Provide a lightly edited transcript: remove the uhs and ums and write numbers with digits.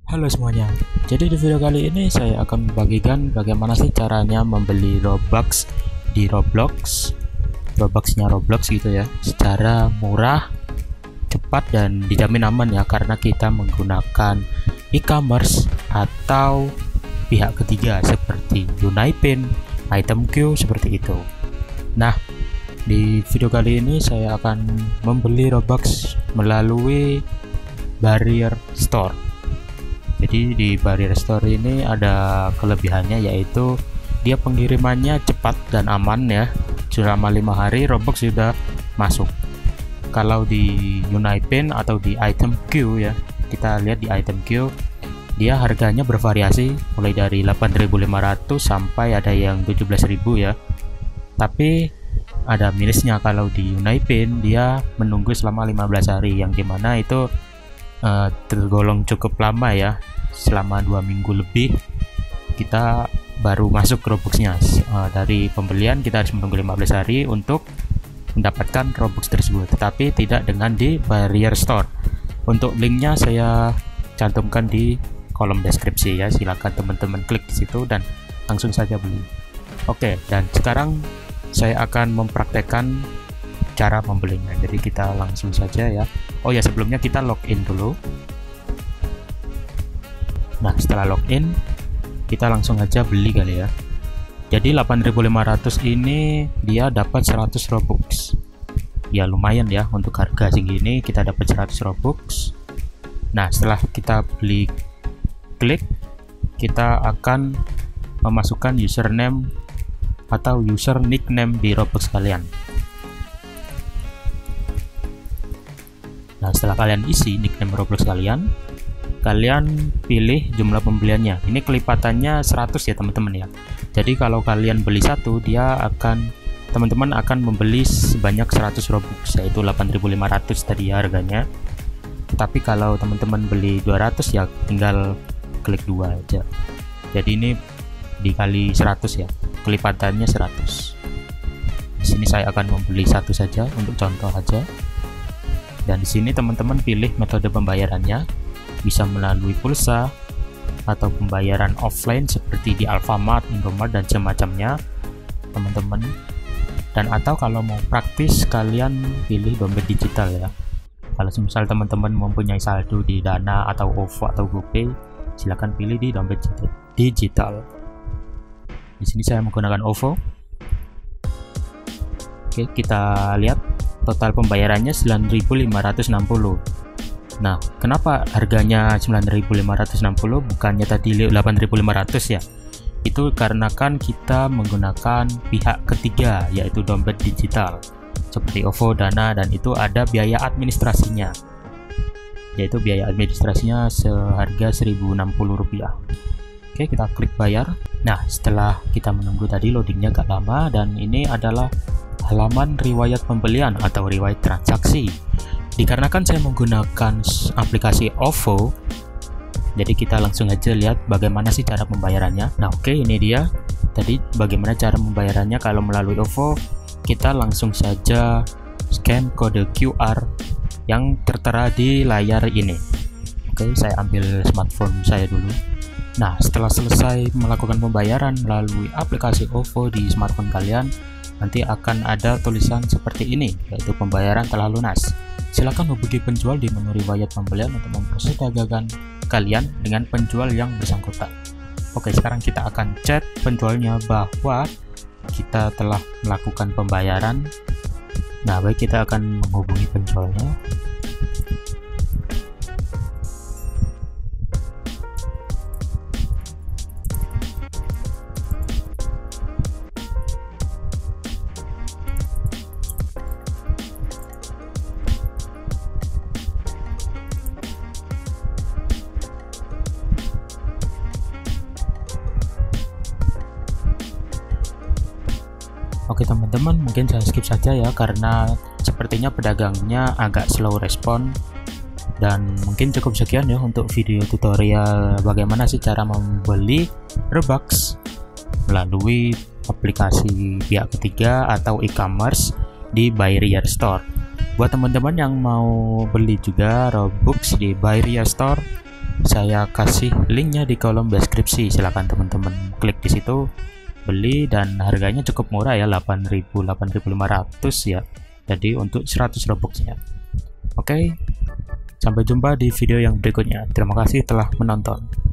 Halo semuanya, jadi di video kali ini saya akan membagikan bagaimana sih caranya membeli Robux di Robuxnya Roblox gitu ya, secara murah, cepat, dan dijamin aman ya, karena kita menggunakan e-commerce atau pihak ketiga seperti Unipin, ItemQ, seperti itu. Nah, di video kali ini saya akan membeli Robux melalui Barrier Store. Jadi di Barrier Store ini ada kelebihannya, yaitu dia pengirimannya cepat dan aman ya. Selama 5 hari Robux sudah masuk. Kalau di Unipin atau di ItemQ ya, kita lihat di ItemQ dia harganya bervariasi mulai dari 8.500 sampai ada yang 17.000 ya. Tapi ada minusnya, kalau di Unipin dia menunggu selama 15 hari, yang dimana itu tergolong cukup lama ya. Selama 2 minggu lebih kita baru masuk Robuxnya. Dari pembelian kita harus menunggu 15 hari untuk mendapatkan Robux tersebut, tetapi tidak dengan di Barrier Store. Untuk linknya saya cantumkan di kolom deskripsi ya, silahkan teman-teman klik di situ dan langsung saja beli. Oke, dan sekarang saya akan mempraktekkan cara membelinya, jadi kita langsung saja ya. Oh ya, sebelumnya kita login dulu. Nah, setelah login kita langsung aja beli kali ya. Jadi 8.500 ini dia dapat 100 Robux. Ya lumayan ya, untuk harga segini kita dapat 100 Robux. Nah, setelah kita beli, klik, kita akan memasukkan username atau user nickname di Robux kalian. Nah, setelah kalian isi nickname Roblox kalian pilih jumlah pembeliannya. Ini kelipatannya 100 ya teman-teman ya. Jadi kalau kalian beli satu, teman-teman akan membeli sebanyak 100 Robux, yaitu 8.500 tadi ya harganya. Tapi kalau teman-teman beli 200 ya tinggal klik 2 aja. Jadi ini dikali 100 ya, kelipatannya 100. Di sini saya akan membeli satu saja untuk contoh aja. Dan di sini teman-teman pilih metode pembayarannya, bisa melalui pulsa atau pembayaran offline seperti di Alfamart, Indomart, dan semacamnya teman-teman. Dan atau kalau mau praktis kalian pilih dompet digital ya. Kalau misal teman-teman mempunyai saldo di Dana atau OVO atau GoPay, silahkan pilih di dompet digital. Di sini saya menggunakan OVO. Oke, kita lihat total pembayarannya 9.560. Nah, kenapa harganya 9.560 bukannya tadi 8.500 ya? Itu karena kan kita menggunakan pihak ketiga, yaitu dompet digital seperti OVO, Dana, dan itu ada biaya administrasinya, yaitu biaya administrasinya seharga Rp1.060. Oke, kita klik bayar. Nah, setelah kita menunggu tadi loadingnya agak lama, dan ini adalah halaman riwayat pembelian atau riwayat transaksi. Dikarenakan saya menggunakan aplikasi OVO, jadi kita langsung aja lihat bagaimana sih cara pembayarannya. Nah, oke, ini dia tadi bagaimana cara pembayarannya. Kalau melalui OVO, kita langsung saja scan kode QR yang tertera di layar ini. Oke, saya ambil smartphone saya dulu. Nah, setelah selesai melakukan pembayaran melalui aplikasi OVO di smartphone kalian, nanti akan ada tulisan seperti ini, yaitu pembayaran telah lunas. Silakan hubungi penjual di menu riwayat pembelian untuk memproses dagangan kalian dengan penjual yang bersangkutan. Oke, sekarang kita akan chat penjualnya bahwa kita telah melakukan pembayaran. Nah, baik, kita akan menghubungi penjualnya. Oke teman-teman, mungkin saya skip saja ya, karena sepertinya pedagangnya agak slow respon. Dan mungkin cukup sekian ya untuk video tutorial bagaimana sih cara membeli Robux melalui aplikasi pihak ketiga atau e-commerce di Barrier Store. Buat teman-teman yang mau beli juga Robux di Barrier Store, saya kasih linknya di kolom deskripsi. Silahkan teman-teman klik di situ, beli, dan harganya cukup murah ya, 8.500 ya. Jadi untuk 100 Robuxnya. Oke, sampai jumpa di video yang berikutnya. Terima kasih telah menonton.